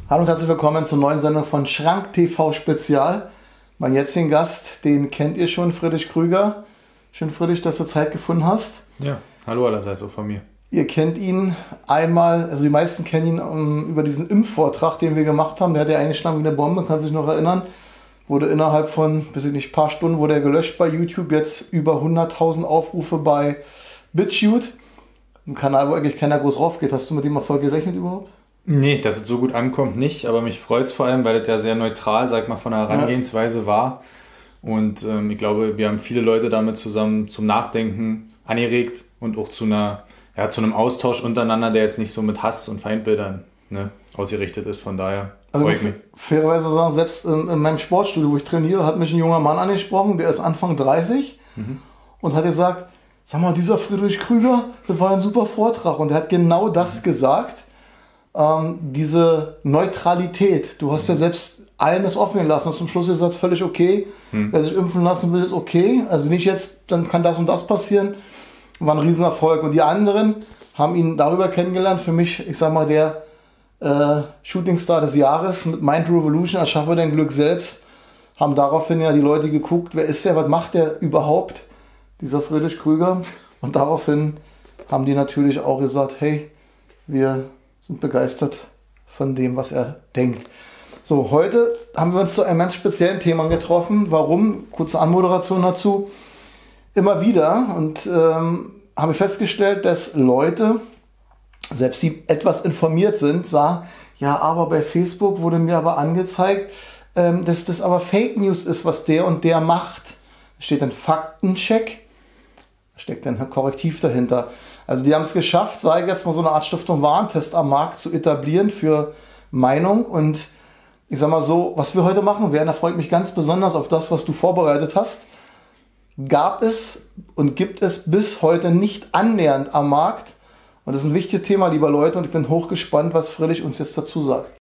Hallo und herzlich willkommen zur neuen Sendung von Schrank TV Spezial. Mein jetzigen Gast, den kennt ihr schon, Friedrich Krüger. Schön, Friedrich, dass du Zeit gefunden hast. Ja, hallo allerseits auch von mir. Ihr kennt ihn einmal, also die meisten kennen ihn über diesen Impfvortrag, den wir gemacht haben. Der hat ja eingeschlagen wie eine Bombe, kann sich noch erinnern. Wurde innerhalb von, weiß ich nicht, paar Stunden wurde er gelöscht bei YouTube. Jetzt über 100.000 Aufrufe bei BitChute. Ein Kanal, wo eigentlich keiner groß raufgeht. Hast du mit dem Erfolg gerechnet überhaupt? Nee, dass es so gut ankommt nicht, aber mich freut es vor allem, weil es ja sehr neutral, sag mal, von der Herangehensweise war. Und ich glaube, wir haben viele Leute damit zusammen zum Nachdenken angeregt und auch zu einem Austausch untereinander, der jetzt nicht so mit Hass und Feindbildern ausgerichtet ist. Von daher freue ich mich. Fairerweise sagen, selbst in meinem Sportstudio, wo ich trainiere, hat mich ein junger Mann angesprochen, der ist Anfang 30 und hat gesagt, sag mal, dieser Friedrich Krüger, das war ein super Vortrag. Und er hat genau das gesagt. Diese Neutralität, du hast ja selbst allen das offen gelassen und zum Schluss ist das völlig okay. Wer sich impfen lassen will, ist okay. Also nicht jetzt, dann kann das und das passieren. War ein Riesenerfolg. Und die anderen haben ihn darüber kennengelernt. Für mich, ich sag mal, der Shootingstar des Jahres mit Mind Revolution, Erschaffe dein Glück selbst. Haben daraufhin ja die Leute geguckt, wer ist der, was macht der überhaupt, dieser Friedrich Krüger. Und daraufhin haben die natürlich auch gesagt, hey, wir sind begeistert von dem, was er denkt. So, heute haben wir uns zu einem ganz speziellen Thema getroffen. Warum? Kurze Anmoderation dazu. Immer wieder und habe ich festgestellt, dass Leute, selbst die etwas informiert sind, sagen, ja, aber bei Facebook wurde mir aber angezeigt, dass das aber Fake News ist, was der und der macht. Da steht ein Faktencheck, da steckt ein Korrektiv dahinter. Also die haben es geschafft, sage ich jetzt mal, so eine Art Stiftung Warentest am Markt zu etablieren für Meinung. Und ich sag mal so, was wir heute machen werden, da freue ich mich ganz besonders auf das, was du vorbereitet hast. Gab es und gibt es bis heute nicht annähernd am Markt. Und das ist ein wichtiges Thema, lieber Leute. Und ich bin hochgespannt, was Friedrich uns jetzt dazu sagt.